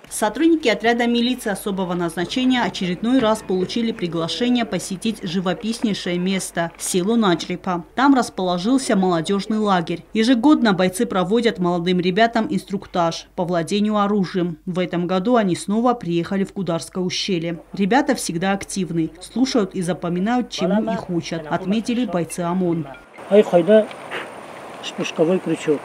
Сотрудники отряда милиции особого назначения очередной раз получили приглашение посетить живописнейшее место – село Начрипа. Там расположился молодежный лагерь. Ежегодно бойцы проводят молодым ребятам инструктаж по владению оружием. В этом году они снова приехали в Кударское ущелье. Ребята всегда активны, слушают и запоминают, чему их учат, отметили бойцы ОМОН. Спусковой крючок.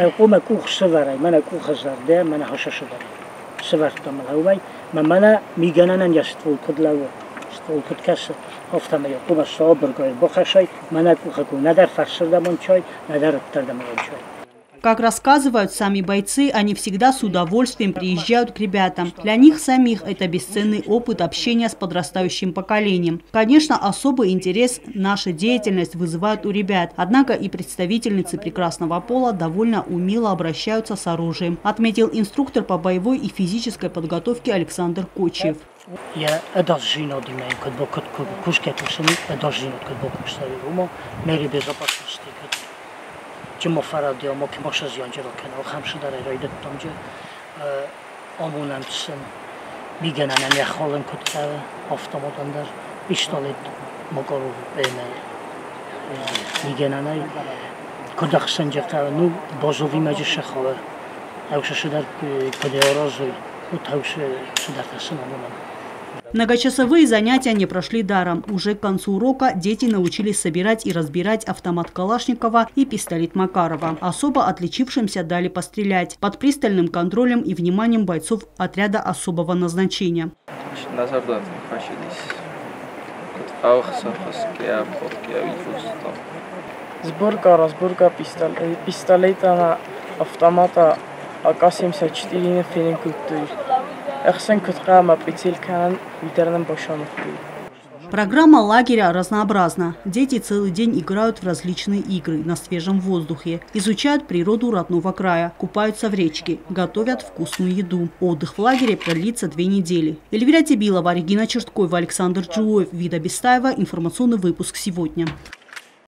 سوارتم الهوای من میگنن یستول کدلو استول کدکس هفتم یا کوم صاب برگای بخشای من کوخکو ندر فرسردمون چای ندر ابتردمون چای. Как рассказывают сами бойцы, они всегда с удовольствием приезжают к ребятам. Для них самих это бесценный опыт общения с подрастающим поколением. Конечно, особый интерес наша деятельность вызывает у ребят. Однако и представительницы прекрасного пола довольно умело обращаются с оружием, отметил инструктор по боевой и физической подготовке Александр Кочев. Я одолжил димей, когда кушки пошли, одолжил, когда кушали румо, мери безопасности. Чему фарадио мог моша зянжиро канал хамшидар райдет тамже амбуланс мигенан я холен кутка автомобилдар пистолет могору беме мигенанай кодахсан жакта ну бозови маджиша хова ауша шидар кодеорозой утауше шидар тасна амбулан. Многочасовые занятия не прошли даром. Уже к концу урока дети научились собирать и разбирать автомат Калашникова и пистолет Макарова. Особо отличившимся дали пострелять под пристальным контролем и вниманием бойцов отряда особого назначения. Разборка пистолета автомата АК-74 финкультур. Программа лагеря разнообразна. Дети целый день играют в различные игры на свежем воздухе, изучают природу родного края, купаются в речке, готовят вкусную еду. Отдых в лагере продлится 2 недели. Эльвира Тебилова, Регина Черткова, Александр Джуев, Вида Бестаева. Информационный выпуск сегодня.